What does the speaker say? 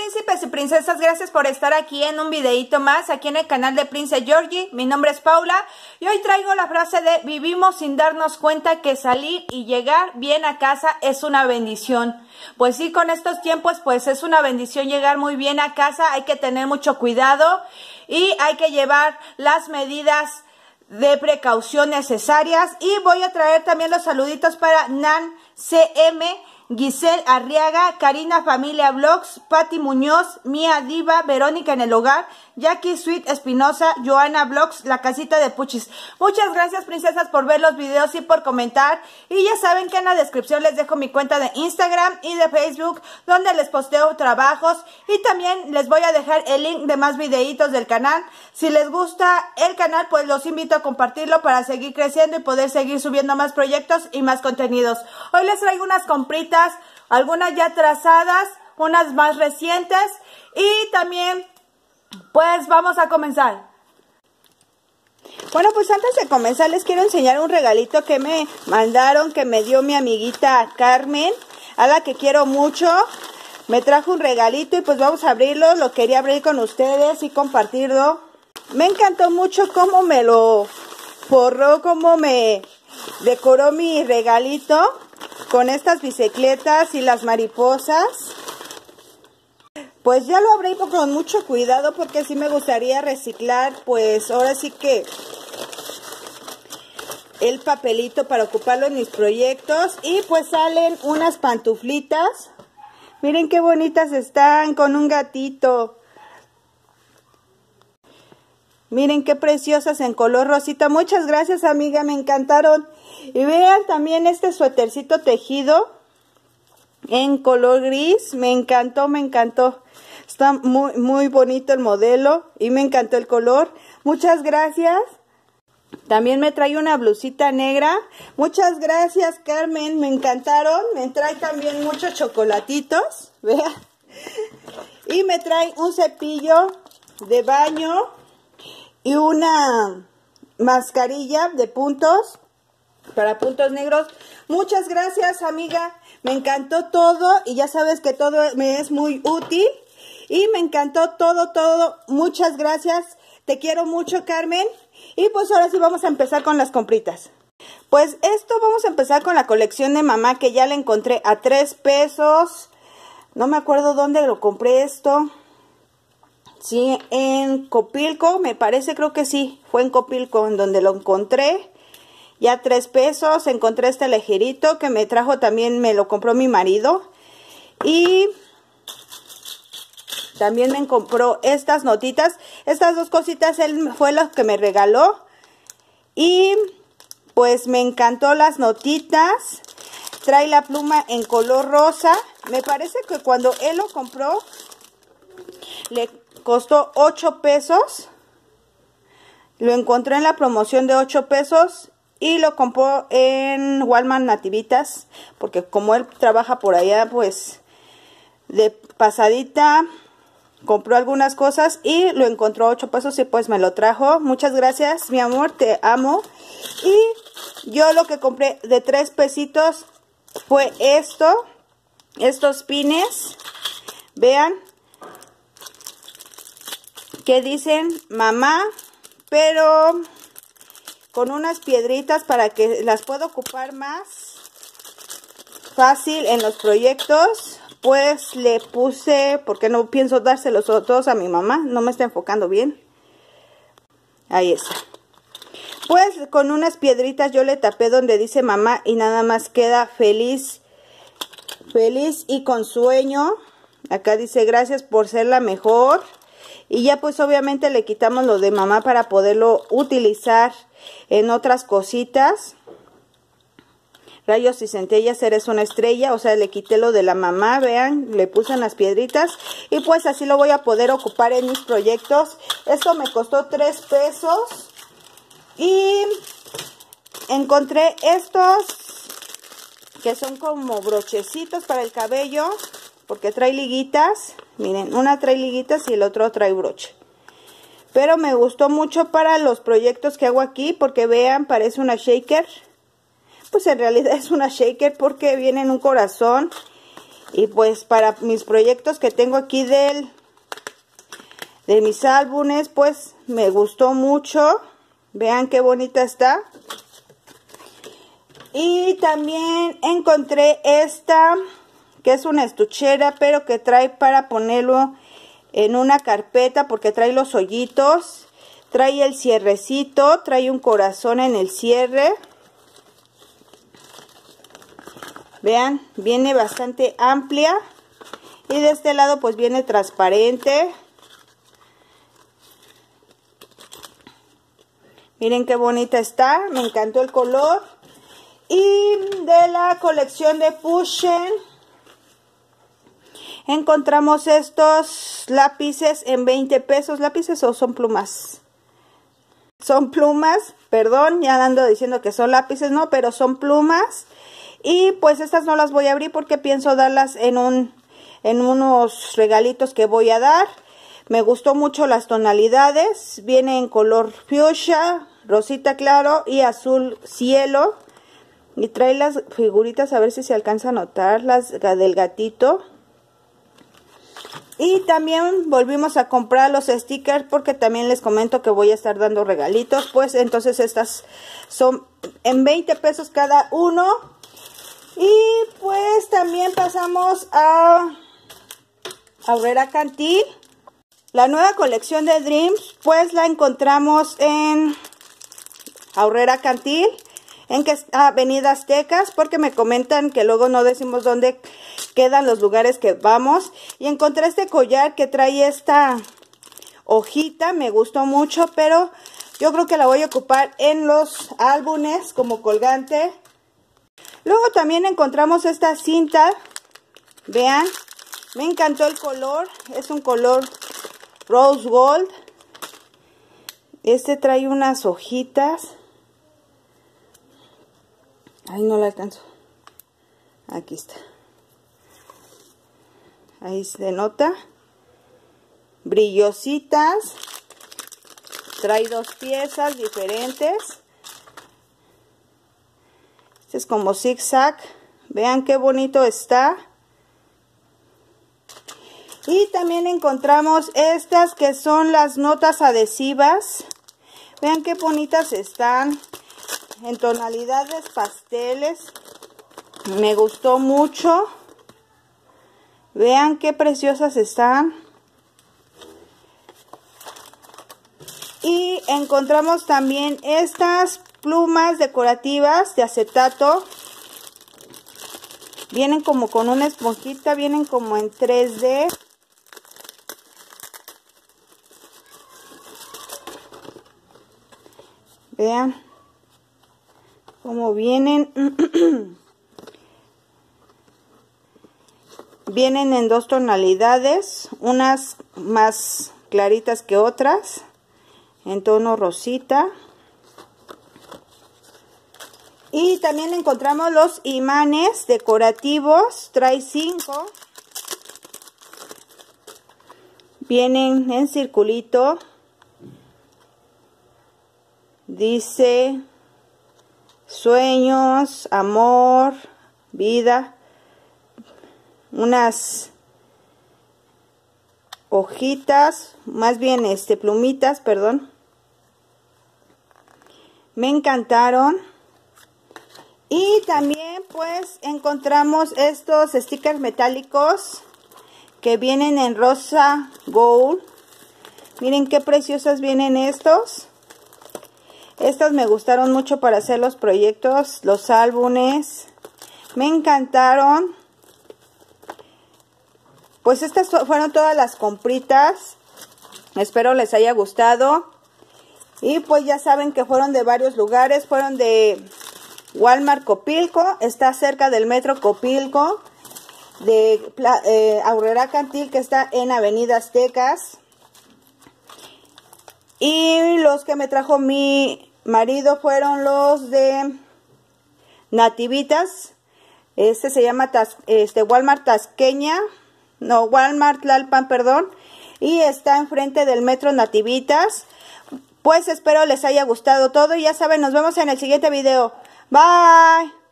príncipes y princesas, gracias por estar aquí en un videito más, aquí en el canal de Princess Georgie. Mi nombre es Paula y hoy traigo la frase de vivimos sin darnos cuenta que salir y llegar bien a casa es una bendición. Pues sí, con estos tiempos pues es una bendición llegar muy bien a casa, hay que tener mucho cuidado y hay que llevar las medidas de precaución necesarias. Y voy a traer también los saluditos para Nan CM, Giselle Arriaga, Karina Familia Vlogs, Patti Muñoz, Mía Diva, Verónica en el Hogar, Jackie Sweet Espinosa, Joana Vlogs, La Casita de Puchis. Muchas gracias, princesas, por ver los videos y por comentar. Y ya saben que en la descripción les dejo mi cuenta de Instagram y de Facebook, donde les posteo trabajos. Y también les voy a dejar el link de más videitos del canal. Si les gusta el canal, pues los invito a compartirlo para seguir creciendo y poder seguir subiendo más proyectos y más contenidos. Hoy les traigo unas compritas, algunas ya trazadas, unas más recientes y también pues vamos a comenzar. Bueno, pues antes de comenzar les quiero enseñar un regalito que me mandaron, que me dio mi amiguita Carmen, a la que quiero mucho. Me trajo un regalito y pues vamos a abrirlo, lo quería abrir con ustedes y compartirlo. Me encantó mucho cómo me lo forró, cómo me decoró mi regalito con estas bicicletas y las mariposas. Pues ya lo abrí con mucho cuidado porque sí me gustaría reciclar, pues ahora sí que el papelito para ocuparlo en mis proyectos. Y pues salen unas pantuflitas. Miren qué bonitas están con un gatito. Miren qué preciosas en color rosita. Muchas gracias, amiga, me encantaron. Y vean también este suétercito tejido en color gris. Me encantó, me encantó. Está muy bonito el modelo y me encantó el color. Muchas gracias. También me trae una blusita negra. Muchas gracias, Carmen, me encantaron. Me trae también muchos chocolatitos. Vean. Y me trae un cepillo de baño y una mascarilla de puntos, para puntos negros. Muchas gracias, amiga. Me encantó todo y ya sabes que todo me es muy útil. Y me encantó todo. Muchas gracias. Te quiero mucho, Carmen. Y pues ahora sí vamos a empezar con las compritas. Pues esto vamos a empezar con la colección de mamá, que ya la encontré a 3 pesos. No me acuerdo dónde lo compré esto. Sí, en Copilco, me parece, creo que sí, fue en Copilco en donde lo encontré. Ya 3 pesos, encontré este ligerito que me trajo también, me lo compró mi marido. Y también me compró estas notitas, estas dos cositas, él fue lo que me regaló. Y pues me encantó las notitas. Trae la pluma en color rosa. Me parece que cuando él lo compró, le costó 8 pesos. Lo encontré en la promoción de 8 pesos. Y lo compró en Walmart Nativitas. Porque como él trabaja por allá, pues de pasadita compró algunas cosas y lo encontró a 8 pesos y pues me lo trajo. Muchas gracias, mi amor, te amo. Y yo lo que compré de 3 pesitos fue estos pines. Vean que dicen mamá, pero con unas piedritas para que las pueda ocupar más fácil en los proyectos. Pues le puse, porque no pienso dárselos todos a mi mamá, no me está enfocando bien. Ahí está. Pues con unas piedritas yo le tapé donde dice mamá y nada más queda feliz y con sueño. Acá dice gracias por ser la mejor. Y ya pues obviamente le quitamos lo de mamá para poderlo utilizar en otras cositas. Rayos y centellas, eres una estrella. O sea, le quité lo de la mamá, vean, le puse las piedritas. Y pues así lo voy a poder ocupar en mis proyectos. Esto me costó 3 pesos. Y encontré estos que son como brochecitos para el cabello, porque trae liguitas. Miren, una trae liguitas y el otro trae broche. Pero me gustó mucho para los proyectos que hago aquí, porque vean, parece una shaker. Pues en realidad es una shaker porque viene en un corazón Y pues para mis proyectos que tengo aquí de mis álbumes, pues me gustó mucho. Vean qué bonita está. Y también encontré esta, que es una estuchera, pero que trae para ponerlo en una carpeta, porque trae los hoyitos. Trae el cierrecito, trae un corazón en el cierre. Vean, viene bastante amplia. Y de este lado pues viene transparente. Miren qué bonita está, me encantó el color. Y de la colección de Pushen encontramos estos lápices en 20 pesos. ¿Lápices o son plumas? Son plumas, perdón, ya ando diciendo que son lápices, no, pero son plumas. Y pues estas no las voy a abrir porque pienso darlas en unos regalitos que voy a dar. Me gustó mucho las tonalidades. Viene en color fuchsia, rosita claro y azul cielo. Y trae las figuritas, a ver si se alcanza a notar, las del gatito. Y también volvimos a comprar los stickers porque también les comento que voy a estar dando regalitos. Pues entonces estas son en 20 pesos cada uno. Y pues también pasamos a Aurrera Cantil. La nueva colección de Dreams pues la encontramos en Aurrera Cantil, en Avenida Aztecas, porque me comentan que luego no decimos dónde quedan los lugares que vamos. Y encontré este collar que trae esta hojita, me gustó mucho, pero yo creo que la voy a ocupar en los álbumes como colgante. Luego también encontramos esta cinta, vean, me encantó el color, es un color rose gold. Este trae unas hojitas. Ay, no la alcanzo. Aquí está. Ahí se nota. Brillositas. Trae dos piezas diferentes. Este es como zigzag. Vean qué bonito está. Y también encontramos estas que son las notas adhesivas. Vean qué bonitas están. En tonalidades pasteles. Me gustó mucho. Vean qué preciosas están. Y encontramos también estas plumas decorativas de acetato. Vienen como con una esponjita, vienen como en 3D. Vean cómo vienen. Vienen en dos tonalidades, unas más claritas que otras, en tono rosita. Y también encontramos los imanes decorativos, trae 5. Vienen en circulito. Dice sueños, amor, vida. Unas hojitas, más bien plumitas, perdón. Me encantaron. Y también pues encontramos estos stickers metálicos que vienen en rosa gold. Miren qué preciosas vienen estos. Estas me gustaron mucho para hacer los proyectos, los álbumes. Me encantaron. Pues estas fueron todas las compritas. Espero les haya gustado. Y pues ya saben que fueron de varios lugares. Fueron de Walmart Copilco. Está cerca del metro Copilco. De Aurrera Cantil, que está en Avenida Aztecas. Y los que me trajo mi marido fueron los de Nativitas. Este se llama Walmart Tasqueña. No, Walmart Tlalpan, perdón. Y está enfrente del metro Nativitas. Pues espero les haya gustado todo. Y ya saben, nos vemos en el siguiente video. Bye.